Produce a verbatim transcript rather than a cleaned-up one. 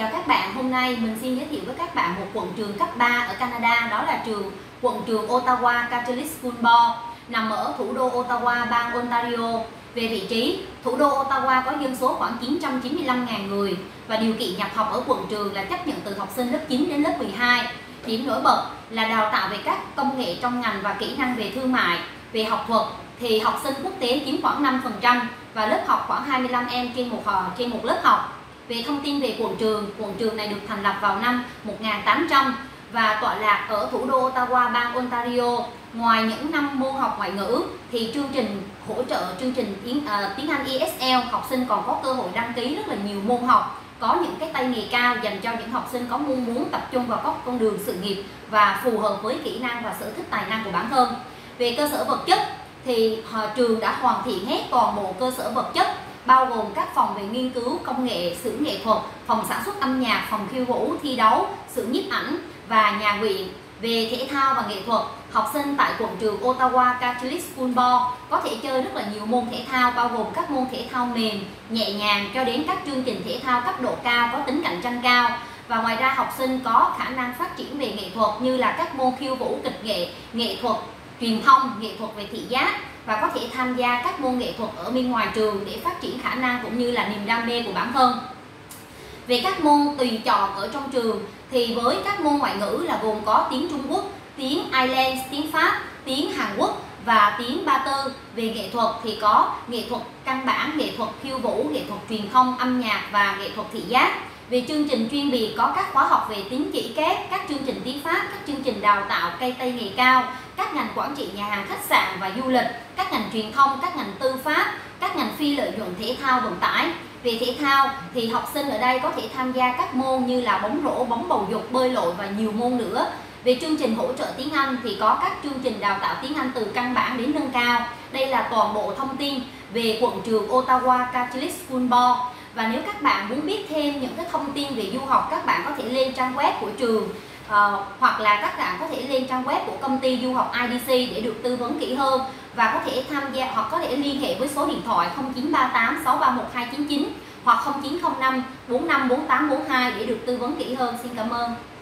chào các bạn. Hôm nay mình xin giới thiệu với các bạn một quận trường cấp ba ở Canada, đó là trường quận trường Ottawa Catholic School Board, nằm ở thủ đô Ottawa, bang Ontario. Về vị trí, thủ đô Ottawa có dân số khoảng chín trăm chín mươi lăm nghìn người và điều kiện nhập học ở quận trường là chấp nhận từ học sinh lớp chín đến lớp mười hai. Điểm nổi bật là đào tạo về các công nghệ trong ngành và kỹ năng về thương mại. Về học thuật thì học sinh quốc tế chiếm khoảng năm phần trăm và lớp học khoảng hai mươi lăm em trên một trên một lớp học. Về thông tin về quận trường, quận trường này được thành lập vào năm một nghìn tám trăm và tọa lạc ở thủ đô Ottawa, bang Ontario. Ngoài những năm môn học ngoại ngữ thì chương trình hỗ trợ chương trình tiếng, uh, tiếng Anh E S L, học sinh còn có cơ hội đăng ký rất là nhiều môn học, có những cái tay nghề cao dành cho những học sinh có mong muốn tập trung vào các con đường sự nghiệp và phù hợp với kỹ năng và sở thích tài năng của bản thân. Về cơ sở vật chất thì uh, trường đã hoàn thiện hết toàn bộ cơ sở vật chất, bao gồm các phòng về nghiên cứu công nghệ, xưởng nghệ thuật, phòng sản xuất âm nhạc, phòng khiêu vũ, thi đấu, xưởng nhiếp ảnh và nhà nguyện. Về thể thao và nghệ thuật, học sinh tại quận trường Ottawa Catholic School Board có thể chơi rất là nhiều môn thể thao, bao gồm các môn thể thao mềm, nhẹ nhàng cho đến các chương trình thể thao cấp độ cao có tính cạnh tranh cao. Và ngoài ra học sinh có khả năng phát triển về nghệ thuật như là các môn khiêu vũ, kịch nghệ, nghệ thuật, truyền thông, nghệ thuật về thị giác, và có thể tham gia các môn nghệ thuật ở bên ngoài trường để phát triển khả năng cũng như là niềm đam mê của bản thân. Về các môn tùy chọn ở trong trường thì với các môn ngoại ngữ là gồm có tiếng Trung Quốc, tiếng Ireland, tiếng Pháp, tiếng Hàn Quốc và tiếng Ba Tư. Về nghệ thuật thì có nghệ thuật căn bản, nghệ thuật khiêu vũ, nghệ thuật truyền thông, âm nhạc và nghệ thuật thị giác. Về chương trình chuyên biệt có các khóa học về tín chỉ kép, các chương trình tiếng Pháp, các chương trình đào tạo cây tay nghề cao, các ngành quản trị nhà hàng khách sạn và du lịch, các ngành truyền thông, các ngành tư pháp, các ngành phi lợi nhuận thể thao vận tải. Về thể thao thì học sinh ở đây có thể tham gia các môn như là bóng rổ, bóng bầu dục, bơi lội và nhiều môn nữa. Về chương trình hỗ trợ tiếng Anh thì có các chương trình đào tạo tiếng Anh từ căn bản đến nâng cao. Đây là toàn bộ thông tin về quận trường Ottawa Catholic School Board. Và nếu các bạn muốn biết thêm những cái thông tin về du học, các bạn có thể lên trang web của trường, uh, hoặc là các bạn có thể lên trang web của công ty du học I D C để được tư vấn kỹ hơn, và có thể tham gia hoặc có thể liên hệ với số điện thoại không chín ba tám sáu ba một hai chín chín hoặc không chín không năm bốn năm bốn tám bốn hai để được tư vấn kỹ hơn. Xin cảm ơn.